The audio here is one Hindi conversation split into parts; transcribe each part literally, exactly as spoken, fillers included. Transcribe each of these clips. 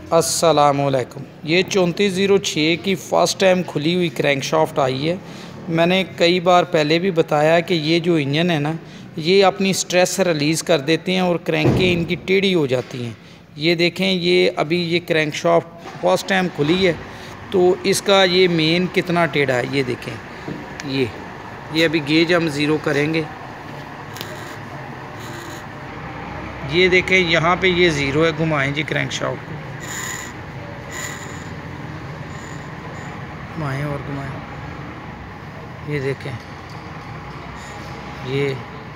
अस्सलामुअलैकुम। ये चौंतीस ज़ीरो छः की फ़र्स्ट टाइम खुली हुई क्रैंकशाफ्ट आई है। मैंने कई बार पहले भी बताया कि ये जो इंजन है ना, ये अपनी स्ट्रेस रिलीज़ कर देते हैं और क्रैंकें इनकी टेढ़ी हो जाती हैं। ये देखें, ये अभी ये क्रैंकशाफ्ट फ़र्स्ट टाइम खुली है तो इसका ये मेन कितना टेढ़ा है ये देखें। ये ये अभी गेज हम ज़ीरो करेंगे। ये देखें, यहाँ पे ये ज़ीरो है। घुमाएं जी क्रैंकशाफ्ट को, घुमाएं और घुमाएं। ये देखें, ये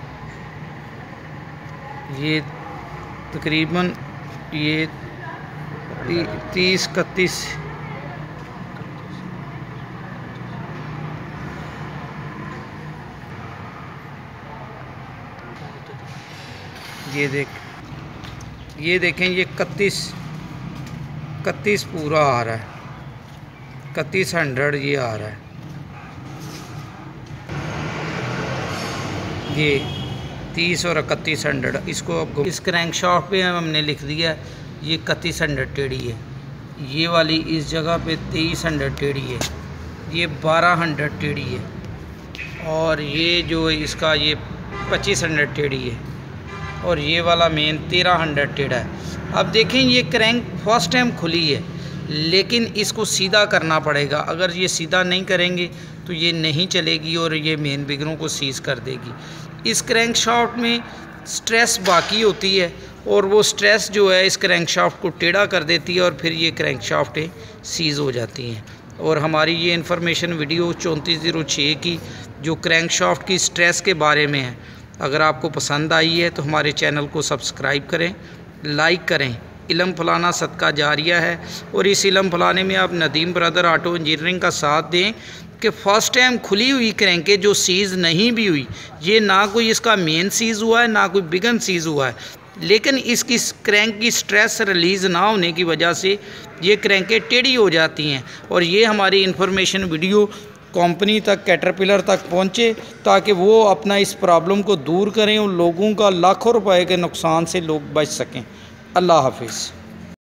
ये तकरीबन ये ती, तीस इकतीस ये देख ये देखें, ये इकतीस इकतीस पूरा आ रहा है, इकतीस हंड्रेड ये आ रहा है। ये तीस और इकतीस हंड्रेड, इसको अब इस क्रैंकशाफ्ट पे हमने लिख दिया ये इकतीस हंड्रेड टेढ़ी है। ये वाली इस जगह पे तेईस हंड्रेड टेढ़ी है, ये बारह हंड्रेड टेढ़ी है, और ये जो इसका ये पच्चीस हंड्रेड टेढ़ी है, और ये वाला मेन तेरह हंड्रेड टेढ़ा है। अब देखें, ये क्रैंक फर्स्ट टाइम खुली है लेकिन इसको सीधा करना पड़ेगा। अगर ये सीधा नहीं करेंगे तो ये नहीं चलेगी और ये मेन बिगरों को सीज़ कर देगी। इस क्रैंकशाफ्ट में स्ट्रेस बाकी होती है और वो स्ट्रेस जो है इस क्रैंकशाफ्ट को टेढ़ा कर देती है और फिर ये क्रैंकशाफ्टें सीज़ हो जाती हैं। और हमारी ये इन्फॉर्मेशन वीडियो चौंतीस ज़ीरो छः की जो क्रैंकशाफ्ट की स्ट्रेस के बारे में है, अगर आपको पसंद आई है तो हमारे चैनल को सब्सक्राइब करें, लाइक करें। इल्म फलाना सदका जारिया है और इस इल्म फलाने में आप नदीम ब्रदर ऑटो इंजीनियरिंग का साथ दें कि फ़र्स्ट टाइम खुली हुई क्रैंकें जो सीज़ नहीं भी हुई, ये ना कोई इसका मेन सीज़ हुआ है ना कोई बिगन सीज़ हुआ है, लेकिन इसकी क्रैंक की स्ट्रेस रिलीज़ ना होने की वजह से ये क्रैंकें टेढ़ी हो जाती हैं। और ये हमारी इन्फॉर्मेशन वीडियो कंपनी तक, कैटरपिलर तक पहुँचे ताकि वो अपना इस प्रॉब्लम को दूर करें और लोगों का लाखों रुपए के नुकसान से लोग बच सकें। अल्लाह हाफिज़।